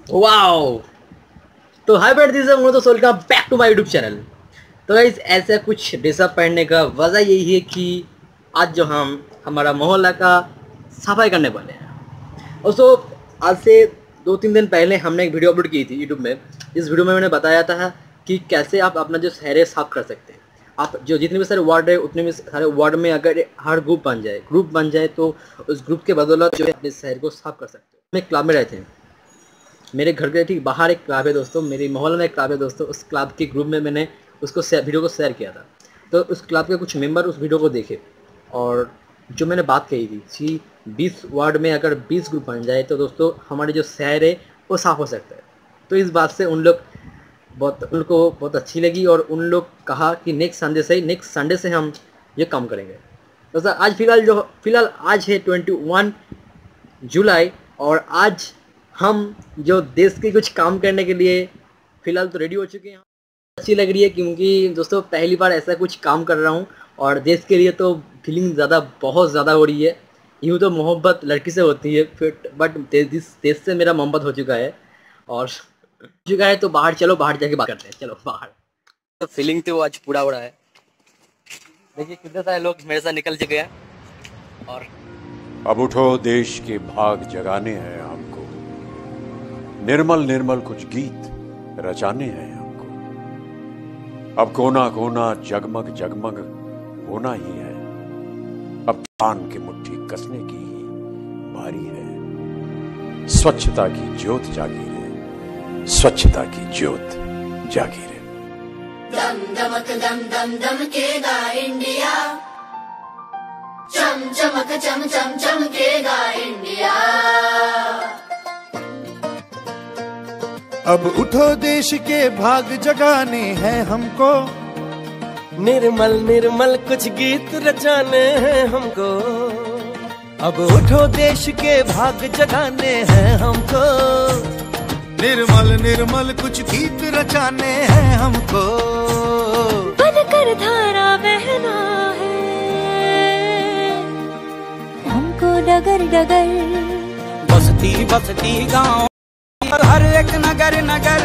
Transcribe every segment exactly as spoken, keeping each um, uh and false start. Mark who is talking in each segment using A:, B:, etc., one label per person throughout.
A: Wow. तो hi friends, this is तो welcome back to my YouTube channel. तो guys ऐसा कुछ ड्रेसअप पहनने का वजह यही है कि आज जो हम हमारा मोहल्ला का सफाई करने वाले हैं। और सो आज से दो तीन दिन पहले हमने एक वीडियो अपलोड की थी यूट्यूब में। इस वीडियो में मैंने बताया था कि कैसे आप अपना जो शहर साफ कर सकते हैं। आप जो जितने भी सारे वार्ड है उतने भी सारे वार्ड में अगर हर ग्रुप बन जाए ग्रुप बन जाए तो उस ग्रुप के बदौलत जो है अपने शहर को साफ कर सकते हैं। हम एक क्लब में रहते हैं, मेरे घर के ठीक बाहर एक क्लब है दोस्तों, मेरे मोहल्ले में एक क्लब है दोस्तों। उस क्लब के ग्रुप में मैंने उसको वीडियो को शेयर किया था, तो उस क्लब के कुछ मेंबर उस वीडियो को देखे और जो मैंने बात कही थी कि बीस वार्ड में अगर बीस ग्रुप बन जाए तो दोस्तों हमारे जो शहर है वो साफ़ हो सकता है। तो इस बात से उन लोग बहुत उनको बहुत अच्छी लगी और उन लोग कहा कि नेक्स्ट संडे से नेक्स्ट संडे से हम ये काम करेंगे। तो सर आज फ़िलहाल जो फ़िलहाल आज है इक्कीस जुलाई और आज हम जो देश के कुछ काम करने के लिए फ़िलहाल तो रेडी हो चुके हैं। अच्छी लग रही है क्योंकि दोस्तों पहली बार ऐसा कुछ काम कर रहा हूँ और देश के लिए तो फीलिंग ज़्यादा बहुत ज़्यादा हो रही है। यूँ तो मोहब्बत लड़की से होती है फिर बट देश देश से मेरा मोहब्बत हो चुका है और हो चुका है। तो बाहर चलो, बाहर जाके बात करते हैं। चलो बाहर। तो फीलिंग तो आज पूरा हो रहा है। देखिए कितने सारे लोग मेरे साथ निकल चुके हैं। और
B: अब उठो, देश के भाग जगाने हैं हमको, निर्मल निर्मल कुछ गीत रचाने हैं हमको। अब कोना कोना जगमग जगमग होना ही है, अब कान की मुट्ठी कसने की ही बारी है। स्वच्छता की ज्योत जागी रे, स्वच्छता की ज्योत जागी रे।
C: दम दमक दम दम दमकेगा इंडिया, चम चमक चम चम चमकेगा इंडिया।
D: अब उठो, देश के भाग जगाने हैं हमको,
E: निर्मल निर्मल कुछ गीत रचाने हैं हमको।
D: अब उठो, देश के भाग जगाने हैं हमको, निर्मल निर्मल कुछ गीत रचाने हैं हमको।
F: बनकर धारा बहना है हमको डगर डगर,
E: बसती बसती गांव हर एक नगर नगर,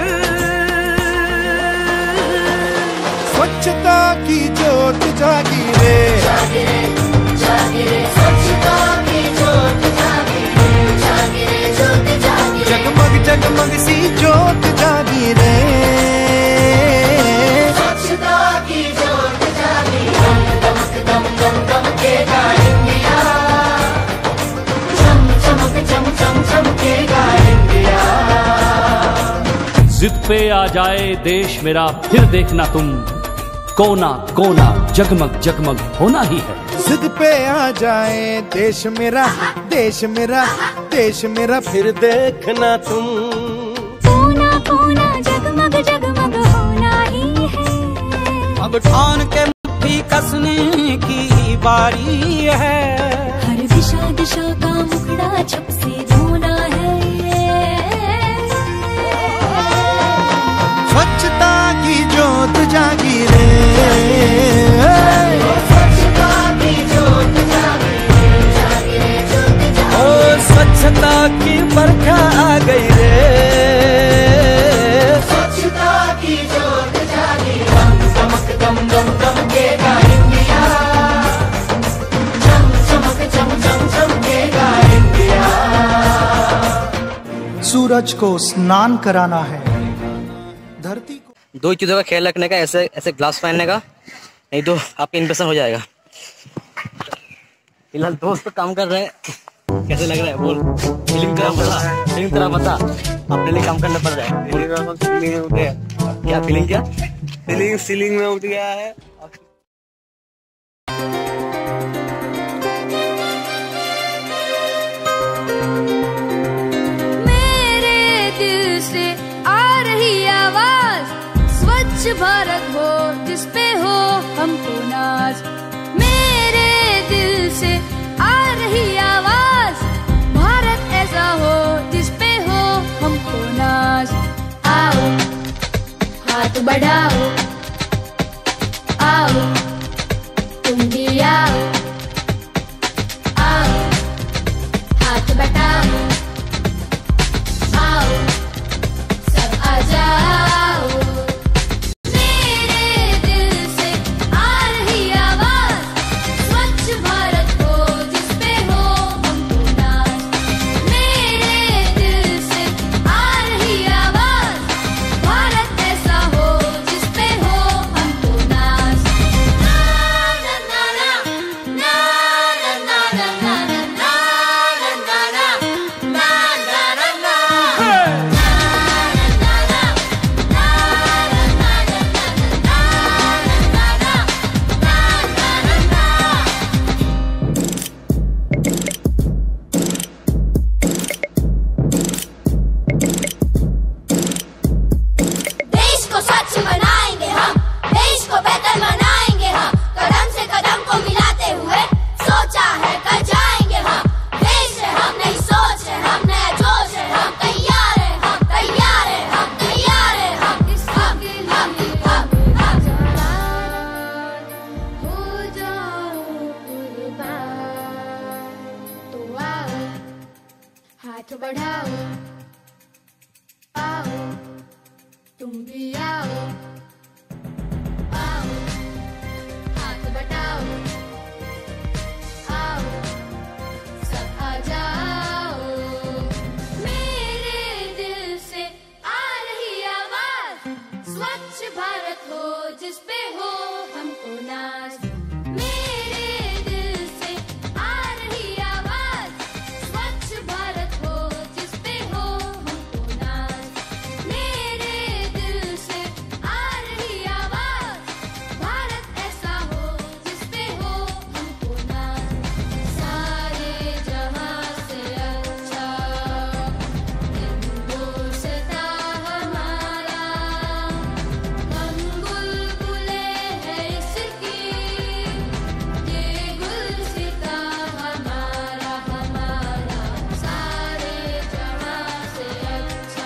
D: स्वच्छता की ज्योत जागी रे,
C: जागी रे, जागी रे, स्वच्छता की ज्योत जागी रे, जागी रे, ज्योत जागी रे।
D: जगमग जगमग सी ज्योत जागी रे,
C: स्वच्छता की ज्योत जागी रे। दम दमक दम दम दमकेगा इंडिया, चम चमक चम चम चमकेगा इंडिया।
G: जिद पे आ जाए देश मेरा फिर देखना तुम, कोना कोना जगमग जगमग होना ही है।
D: जिद पे आ जाए देश मेरा देश मेरा देश मेरा
E: फिर देखना तुम,
F: कोना कोना जगमग जगमग होना ही है।
E: अब ठान के मुट्ठी कसने की बारी है,
F: हर दिशा दिशा का मुखड़ा छप से धोना है।
D: स्वच्छता की ज्योत जागी रे,
C: स्वच्छता की ज्योत जागी रे, जागी रे, ज्योत जागी
E: ओ स्वच्छता की बरखा आ गई रे,
C: स्वच्छता की ज्योत जागी। दम दमक दम दम दमकेगा इंडिया, चम चमक चम चम चमकेगा इंडिया।
H: सूरज को स्नान कराना है,
D: धरती को
A: दो चीज़ों का ख्याल रखने का, ऐसे ऐसे ग्लास पहनने का, नहीं तो आपका इन्फेक्शन हो जाएगा। फिलहाल दोस्त काम कर रहे हैं, कैसे लग रहा है बोल? फीलिंग तेरा बता, फीलिंग तेरा बता। अपने लिए काम करना पड़ रहा है। क्या फीलिंग क्या
E: फीलिंग सीलिंग में उठ गया है।
F: मेरे दिल से आ रही आवाज, स्वच्छ भारत हो जिस पे हो हमको नाज। मेरे दिल से आ रही आवाज, भारत ऐसा हो जिस पे हो हमको नाज। आओ हाथ बढ़ाओ, आओ तुम भी आओ, आओ हाथ बढ़ाओ, आओ हाथ बढ़ाओ, आओ तुम भी आओ, आओ हाथ बढ़ाओ, आओ सब आ जाओ। मेरे दिल से आ रही आवाज, स्वच्छ भारत हो जिस पे हो हमको नाज। मेरे दिल से आ रही आवाज, स्वच्छ भारत हो जिस पे हो हमको नाज। मेरे दिल से आ रही आवाज, भारत ऐसा हो जिस पे हो हमको नाज। सारे जहां से अच्छा हिंदुस्तां हमारा, हम बुलबुले हैं इसकी, ये गुलसिता हमारा हमारा, सारे जहां से अच्छा।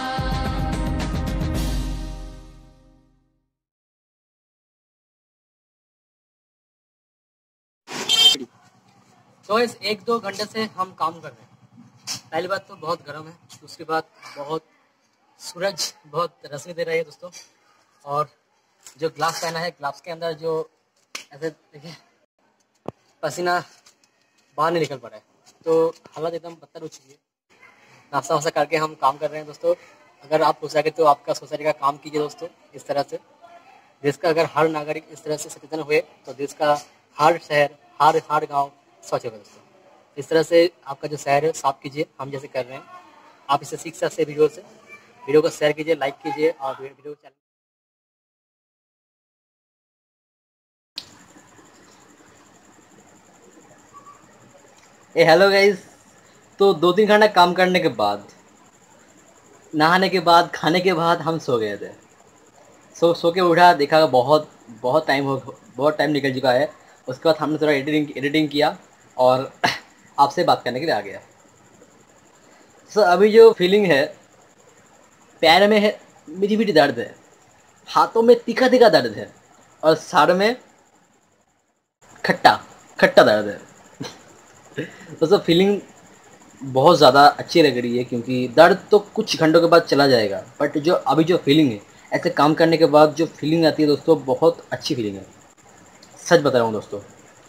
A: तो इस एक दो घंटे से हम काम कर रहे हैं। पहली बात तो बहुत गर्म है, दूसरी बात बहुत सूरज बहुत रोशनी दे रही है दोस्तों। और जो ग्लास पहना है, ग्लास के अंदर जो ऐसे देखिए पसीना बाहर नहीं निकल पा रहा है, तो हालत एकदम बदतर हो चुकी है। नाश्ता वास्ता करके हम काम कर रहे हैं दोस्तों। अगर आप हो सके तो आपका सोसाइटी का काम कीजिए दोस्तों। इस तरह से देश का अगर हर नागरिक इस तरह से सचेतन हुए तो देश का हर शहर, हर हर गांव स्वच्छ होगा दोस्तों। इस तरह से आपका जो शहर है साफ कीजिए, हम जैसे कर रहे हैं। आप इसे सीख सकते हैं वीडियो से। वीडियो को शेयर कीजिए, लाइक कीजिए और वीडियो को चैनल ए हेलो गाइस। तो दो तीन घंटा काम करने के बाद, नहाने के बाद, खाने के बाद हम सो गए थे। सो सो के उठा, देखा बहुत बहुत टाइम हो बहुत टाइम निकल चुका है। उसके बाद हमने थोड़ा एडिटिंग एडिटिंग किया और आपसे बात करने के लिए आ गया। सो अभी जो फीलिंग है, पैर में है मीठी मीठी दर्द है, हाथों में तीखा तीखा दर्द है और सर में खट्टा खट्टा दर्द है। दोस्तों फीलिंग बहुत ज़्यादा अच्छी लग रही है, क्योंकि दर्द तो कुछ घंटों के बाद चला जाएगा, बट जो अभी जो फीलिंग है, ऐसे काम करने के बाद जो फीलिंग आती है दोस्तों, बहुत अच्छी फीलिंग है। सच बता रहा हूँ दोस्तों।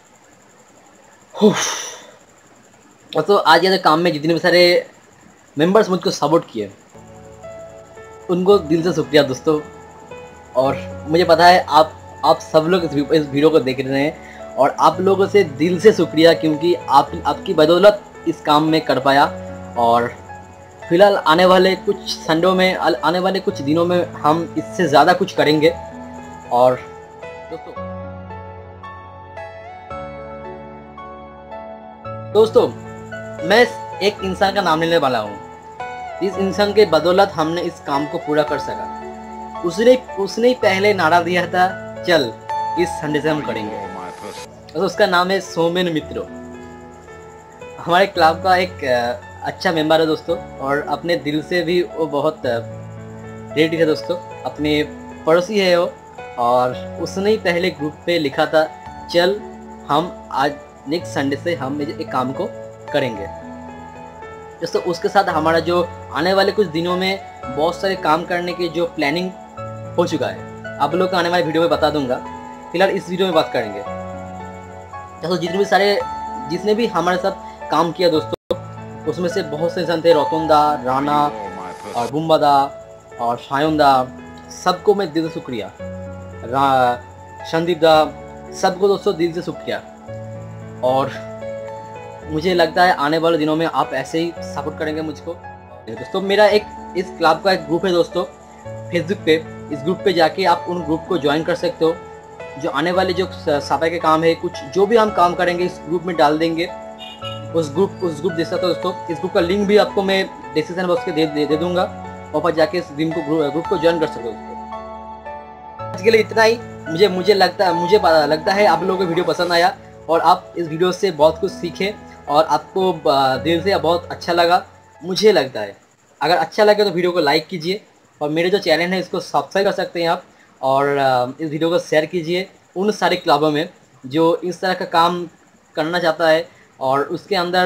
A: और तो आज ये काम में जितने भी सारे मेंबर्स मुझको सपोर्ट किए, उनको दिल से शुक्रिया दोस्तों। और मुझे पता है आप आप सब लोग इस इस वीडियो को देख रहे हैं, और आप लोगों से दिल से शुक्रिया, क्योंकि आप आपकी बदौलत इस काम में कर पाया। और फिलहाल आने वाले कुछ संडों में, आने वाले कुछ दिनों में हम इससे ज़्यादा कुछ करेंगे। और दोस्तों दोस्तों मैं एक इंसान का नाम लेने वाला हूँ। इस इंसान के बदौलत हमने इस काम को पूरा कर सका। उसने उसने ही पहले नारा दिया था, चल इस संडे से हम करेंगे। तो उसका नाम है सोमेन मित्रो। हमारे क्लब का एक अच्छा मेंबर है दोस्तों, और अपने दिल से भी वो बहुत रेडी है दोस्तों। अपने पड़ोसी है वो, और उसने ही पहले ग्रुप पे लिखा था, चल हम आज नेक्स्ट संडे से हम एक काम को करेंगे दोस्तों। उसके साथ हमारा जो आने वाले कुछ दिनों में बहुत सारे काम करने की जो प्लानिंग हो चुका है, आप लोग को आने वाले वीडियो में बता दूंगा। फिलहाल इस वीडियो में बात करेंगे दोस्तों। जितने भी सारे जिसने भी हमारे साथ काम किया दोस्तों, उसमें से बहुत से इंसान थे, रोतुंदा, राणा और बुम्बादा और शायोंदा, सबको मैं दिल से शुक्रिया। संदीप दा, सबको दोस्तों दिल से शुक्रिया। और मुझे लगता है आने वाले दिनों में आप ऐसे ही सपोर्ट करेंगे मुझको दोस्तों। मेरा एक इस क्लब का एक ग्रुप है दोस्तों फेसबुक पे। इस ग्रुप पे जाके आप उन ग्रुप को ज्वाइन कर सकते हो। जो आने वाले जो सफाई के काम है, कुछ जो भी हम काम करेंगे इस ग्रुप में डाल देंगे। उस ग्रुप उस ग्रुप देख सकते हो दोस्तों। इस ग्रुप का लिंक भी आपको मैं डिस्क्रिप्शन बॉक्स के दे, दे, दे दूंगा, और जाके इस लिंक को ग्रुप को ज्वाइन कर सकते हो दोस्तों। आज के लिए इतना ही। मुझे मुझे लगता है मुझे लगता है आप लोगों को वीडियो पसंद आया, और आप इस वीडियो से बहुत कुछ सीखे, और आपको दिल से बहुत अच्छा लगा मुझे लगता है। अगर अच्छा लगे तो वीडियो को लाइक कीजिए, और मेरे जो चैनल है इसको सब्सक्राइब कर सकते हैं आप, और इस वीडियो को शेयर कीजिए उन सारे क्लबों में जो इस तरह का काम करना चाहता है, और उसके अंदर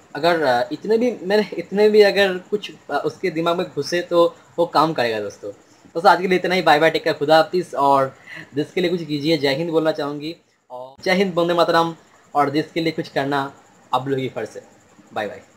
A: अगर अ, इतने भी मैंने इतने भी अगर कुछ अ, उसके दिमाग में घुसे तो वो काम करेगा दोस्तों। तो आज के लिए इतना ही। बाय बाय, टेक केयर, खुदा हाफिज़। और देश के लिए कुछ कीजिए, जय हिंद बोलना चाहूँगी। और जय हिंद, वंदे मातरम। और देश के लिए कुछ करना आप लोगों की फर्ज है। Bye bye.